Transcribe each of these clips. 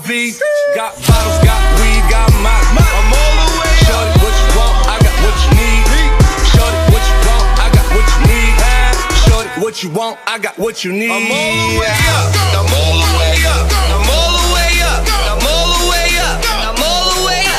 V. Got bottles, got weed, got my. I'm all the way up. Shorty, what you want? I got what you need. Shorty, what you want? I got what you need. Shorty, what you want? I got what you need. I'm all the way up. I'm all the way up. I'm all the way up. I'm all the way up. I'm all the way up.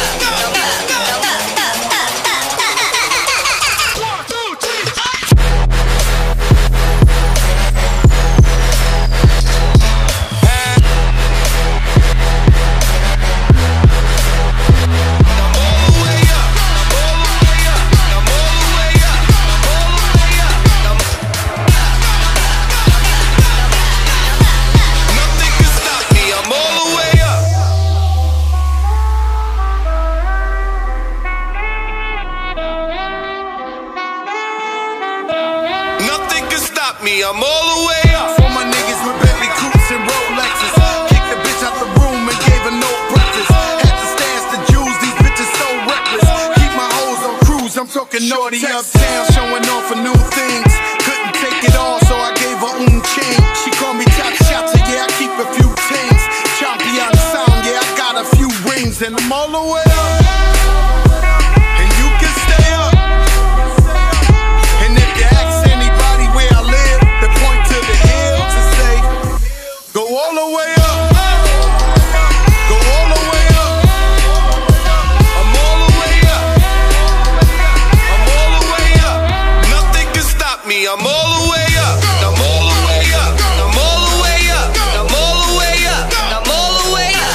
I'm all the way up. For my niggas with Bentley Coupes and Rolexes. Kicked the bitch out the room and gave her no breakfast. Had to stash the jewels, these bitches so reckless. Keep my hoes on cruise, I'm talking naughty uptown, showing off for new things. Couldn't take it all, so I gave her chain. She called me top shotter, yeah, I keep a few tings. Champion sound, yeah, I got a few rings. And I'm all the way up. And you can stay up. And if you ask anybody where I live, they point to the hills and say, go all the way up. Go all the way up. I'm all the way up. I'm all the way up. Nothing can stop me. I'm all the way up. I'm all the way up. I'm all the way up. I'm all the way up. I'm all the way up.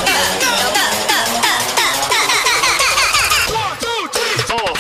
1, 2, 3, 4.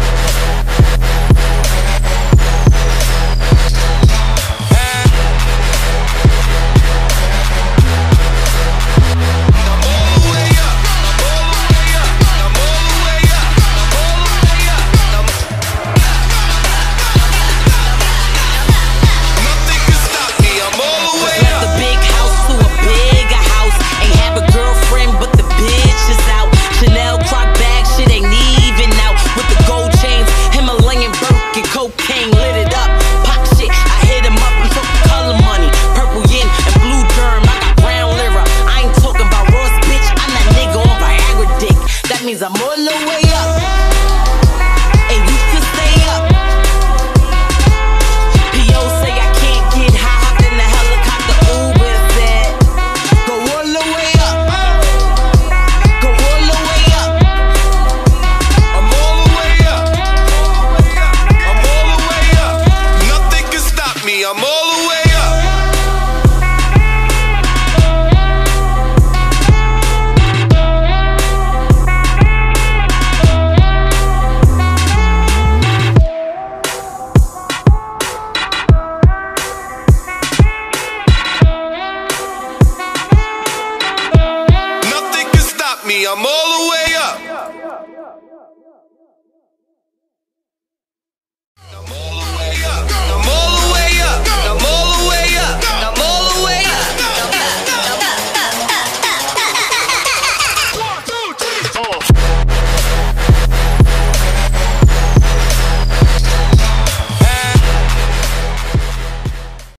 Cocaine lit it up, pop shit, I hit him up and took color money. Purple yin and blue germ, I got brown lira. I ain't talking about Ross, bitch, I'm that nigga on Viagra dick. That means I'm all the way up, and you can stay up. P.O. say I can't get high, hopped in the helicopter, Uber said, go all the way up, go all the way up. I'm all the way up. Nothing can stop me. I'm all the way up. Nothing can stop me. I'm all the way up.